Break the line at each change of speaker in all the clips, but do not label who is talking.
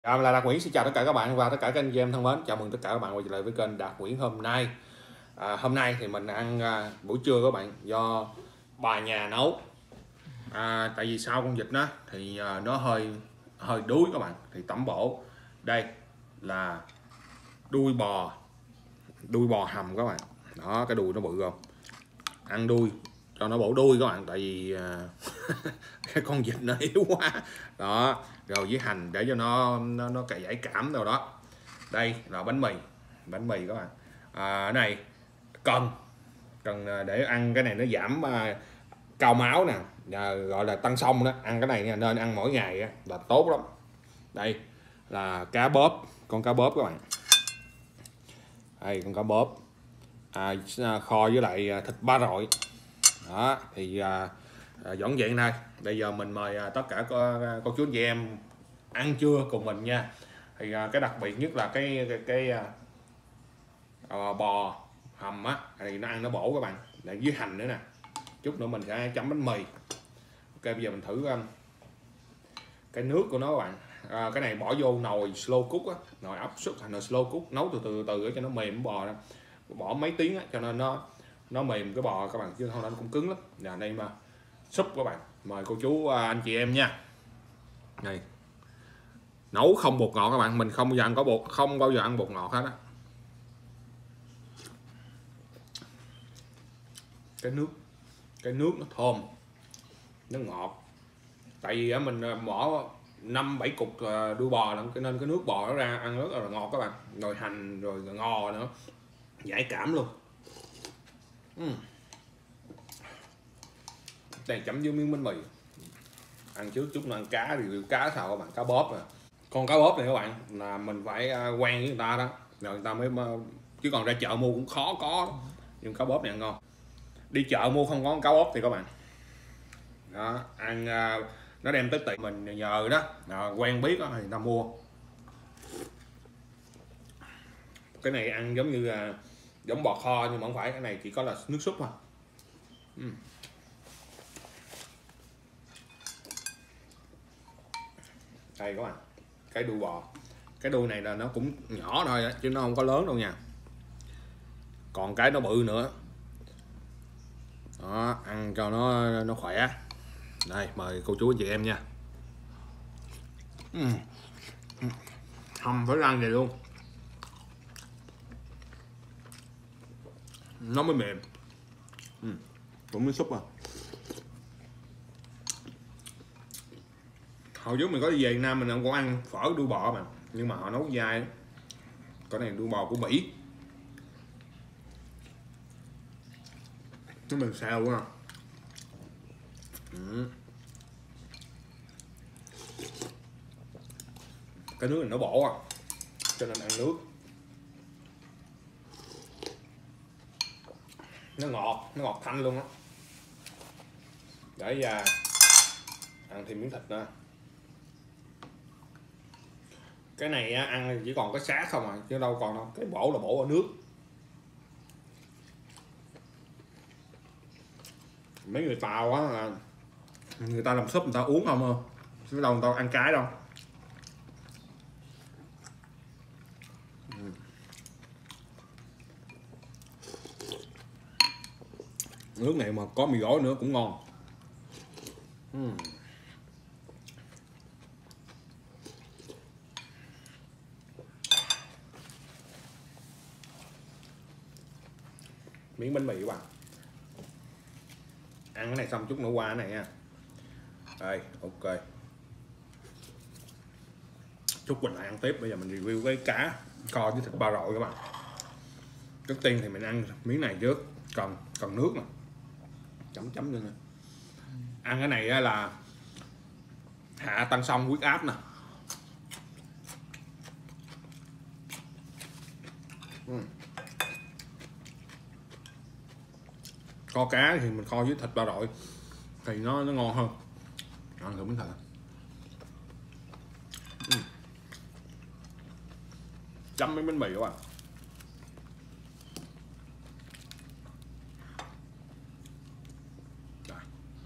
Là Đạt Nguyễn, xin chào tất cả các bạn và tất cả các anh chị em thân mến. Chào mừng tất cả các bạn quay trở lại với kênh Đạt Nguyễn hôm nay. Hôm nay thì mình ăn buổi trưa các bạn, do bà nhà nấu. Tại vì sau con vịt đó thì nó hơi đuối các bạn, thì tẩm bổ. Đây là đuôi bò hầm các bạn. Đó, cái đuôi nó bự không? Ăn đuôi cho nó bổ đuôi các bạn, tại vì cái con vịt nó yếu quá đó. Rồi với hành để cho nó cải giải cảm đâu đó. Đây là bánh mì các bạn. Cái này cần để ăn cái này nó giảm cao máu nè, gọi là tăng xông đó. Ăn cái này nên ăn mỗi ngày là tốt lắm. Đây là con cá bóp các bạn. Đây con cá bóp kho với lại thịt ba rọi đó. Thì dọn dẹp thôi. Bây giờ mình mời tất cả cô chú anh chị em ăn trưa cùng mình nha. Thì cái đặc biệt nhất là cái bò hầm á, thì nó ăn nó bổ các bạn, để với hành nữa nè. Chút nữa mình sẽ chấm bánh mì. Ok, bây giờ mình thử cái nước của nó các bạn. Cái này bỏ vô nồi slow cook á, nồi áp suất hay nồi slow cook, nấu từ từ cho nó mềm bò ra. Bỏ mấy tiếng á, cho nên nó mềm cái bò các bạn, chứ không nó cũng cứng lắm. Và đây mà súp các bạn, mời cô chú anh chị em nha. Đây, nấu không bột ngọt các bạn, mình không bao giờ ăn có bột, không bao giờ ăn bột ngọt hết á. Cái nước nó thơm, nó ngọt. Tại vì mình bỏ 5-7 cục đuôi bò lận, cho nên cái nước bò nó ra ăn rất là ngọt các bạn. Rồi hành rồi ngò nữa, giải cảm luôn. Đây chấm với miếng bánh mì. Ăn trước chút nữa ăn cá, review cá sao các bạn. Cá bóp nè. Con cá bóp này các bạn là mình phải quen với người ta đó, rồi người ta mới, chứ còn ra chợ mua cũng khó có. Nhưng cá bóp này ăn ngon. Đi chợ mua không có cá bóp thì các bạn đó, ăn nó đem tới tiệm mình nhờ đó, quen biết đó, thì người ta mua. Cái này ăn giống như giống bò kho, nhưng mà không phải, cái này chỉ có là nước súp thôi. Đây các bạn, cái đuôi bò, cái đuôi này là nó cũng nhỏ thôi chứ nó không có lớn đâu nha, còn cái nó bự nữa đó, ăn cho nó khỏe. Đây mời cô chú anh chị em nha. Không phải ăn vậy luôn, nó mới mềm. Cũng miếng súp à. Hồi trước mình có đi về Việt Nam mình không có ăn phở đuôi bò mà, nhưng mà họ nấu dai. Cái này đuôi bò của Mỹ, chứ mình xào quá. Cái nước này nó bổ cho nên ăn nước nó ngọt thanh luôn á. Để ăn thêm miếng thịt nữa. Cái này ăn chỉ còn cái xác không chứ đâu còn đâu. Cái bổ là bổ ở nước. Mấy người Tàu á là người ta làm súp người ta uống không, chứ đâu người ta ăn cái đâu. Nước này mà có mì gói nữa cũng ngon. Miếng bánh mì các bạn. Ăn cái này xong chút nữa qua cái này nha. Đây, ok. Chút mình lại ăn tiếp. Bây giờ mình review cái cá kho với thịt ba rọi các bạn. Trước tiên thì mình ăn miếng này trước. Cần nước nè. Chấm lên nè. Ăn cái này là hạ tăng xông huyết áp nè. Kho cá thì mình kho với thịt ba rọi thì nó ngon hơn. Ăn thử miếng thịt. Chấm miếng bánh mì các bạn.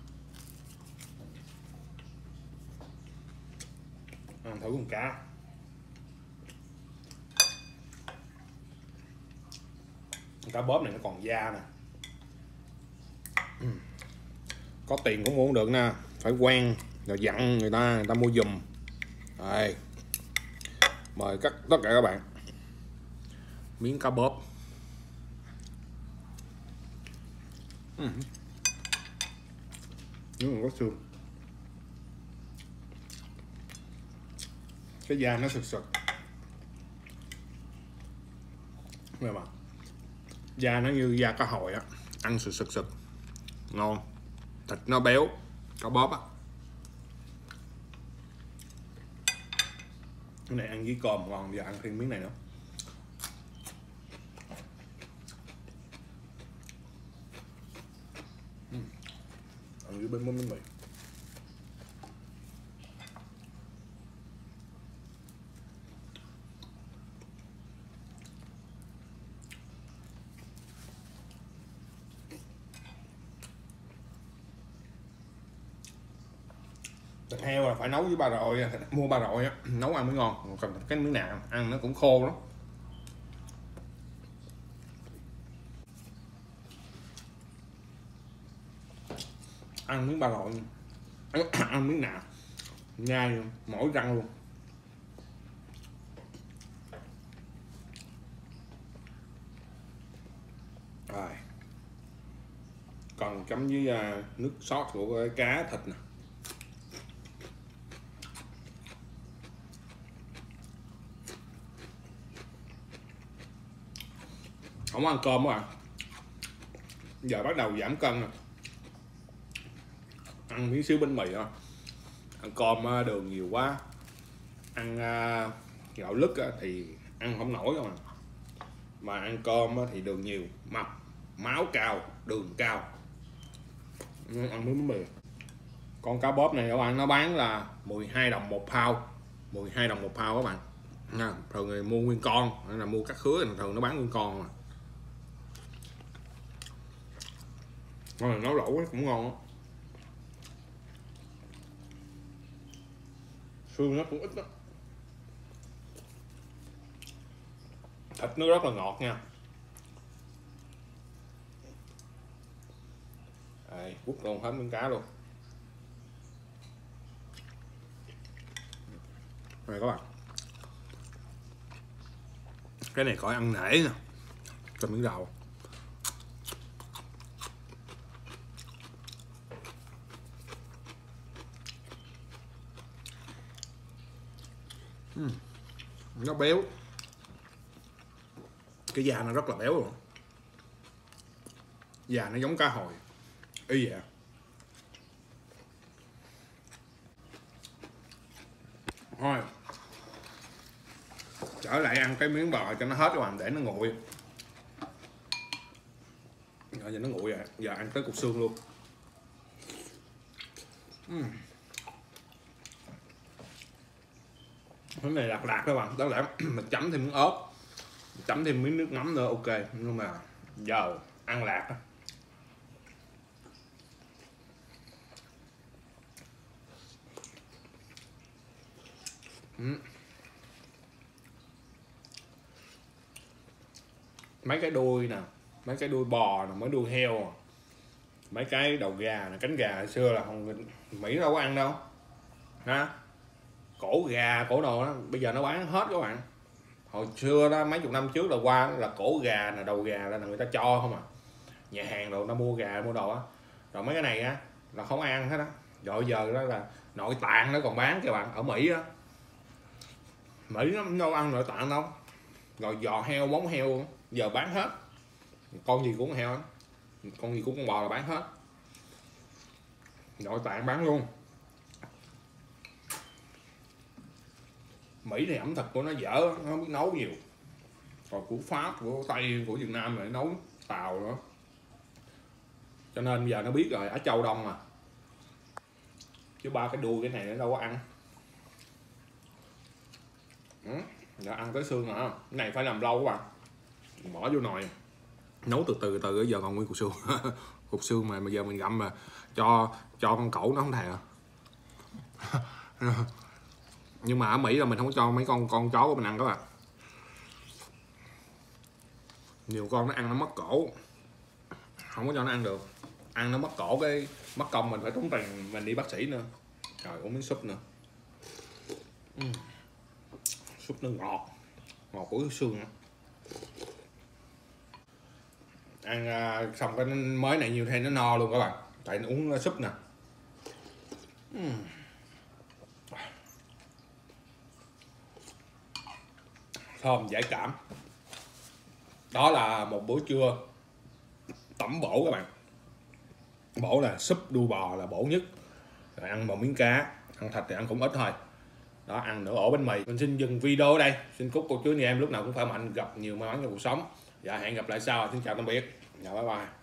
Ăn thử con cá. Cá bóp này nó còn da nè. Có tiền cũng mua không được nè, phải quen rồi dặn người ta mua giùm. Đây, mời tất cả các bạn miếng cá bóp. Nó còn có xương, cái da nó sực sực. Nghe mà da nó như da cá hồi á, ăn sực sực sực, ngon, thịt nó béo, cá bóp á. Cái này ăn với cơm ngon, giờ ăn thêm miếng này nữa. Ăn với bánh mì. Thịt heo là phải nấu với ba rọi, mua ba rọi á, nấu ăn mới ngon. Còn cái miếng nào ăn nó cũng khô lắm. Ăn miếng ba rọi, ăn miếng nào nhai mỗi răng luôn. Rồi, còn chấm với nước sốt của cái cá thịt nè. Không ăn cơm á, giờ bắt đầu giảm cân rồi, ăn miếng xíu bánh mì thôi. Ăn cơm đường nhiều quá, ăn gạo lứt thì ăn không nổi đâu mà ăn cơm thì đường nhiều, mập, máu cao, đường cao. Ăn miếng bánh mì. Con cá bóp này các bạn, nó bán là 12 đồng một pound, 12 đồng một pound các bạn nha. Thường người mua nguyên con hay là mua các khứa thì thường nó bán nguyên con mà. Con này nấu lẩu cũng ngon á. Xương nó cũng ít đó. Thịt nó rất là ngọt nha. Đây, quất luôn hết miếng cá luôn. Đây các bạn, cái này coi ăn nể nè, cho miếng đầu. Nó béo, cái da nó rất là béo luôn, da nó giống cá hồi y vậy. Thôi trở lại ăn cái miếng bò cho nó hết các bạn, để nó nguội. Rồi giờ nó nguội rồi, giờ ăn tới cục xương luôn. Cái này lạc lạc các bạn, đó là mình chấm thêm miếng ớt, chấm thêm miếng nước mắm nữa ok. Nhưng mà giờ ăn lạc á. Mấy cái đuôi nè, mấy cái đuôi bò nè, mấy đuôi heo, mấy cái đầu gà nè, cánh gà hồi xưa là Mỹ đâu có ăn đâu ha. Cổ gà, cổ đồ đó bây giờ nó bán hết các bạn. Hồi xưa đó, mấy chục năm trước là qua là cổ gà nè, đầu gà là người ta cho không à. Nhà hàng đồ nó mua gà mua đồ á, rồi mấy cái này á là không ai ăn hết á. Rồi giờ đó là nội tạng nó còn bán các bạn, ở Mỹ á. Mỹ nó đâu ăn nội tạng đâu. Rồi giò heo, móng heo giờ bán hết, con gì cũng heo, con gì cũng con bò là bán hết, nội tạng bán luôn. Mỹ này ẩm thực của nó dở, nó không biết nấu nhiều. Còn của Pháp, của Tây, của Việt Nam lại nấu Tàu nữa. Cho nên giờ nó biết rồi, ở Châu Đông mà. Chứ ba cái đuôi cái này nó đâu có ăn. Giờ ăn tới xương hả? Cái này phải làm lâu các bạn. Bỏ vô nồi nấu từ từ giờ còn nguyên cục xương. Cục xương mà bây giờ mình gặm mà cho con cẩu nó không thèm. Nhưng mà ở Mỹ là mình không có cho mấy con chó của mình ăn các bạn. Nhiều con nó ăn nó mất cổ, không có cho nó ăn được, ăn nó mất cổ cái mất công mình phải tốn tiền mình đi bác sĩ nữa. Rồi uống miếng súp nữa. Súp nó ngọt, ngọt của cái xương nữa. Ăn xong cái mới này nhiều thêm nó no luôn các bạn, tại nó uống súp nè. Thơm giải cảm. Đó là một bữa trưa tẩm bổ các bạn. Bổ là súp đuôi bò là bổ nhất, rồi ăn một miếng cá, ăn thịt thì ăn cũng ít thôi. Đó, ăn nửa ổ bánh mì. Mình xin dừng video ở đây. Xin chúc cô chú anh em lúc nào cũng khỏe mạnh, gặp nhiều may mắn trong cuộc sống. Dạ, hẹn gặp lại sau. Xin chào tạm biệt. Dạ, bye bye.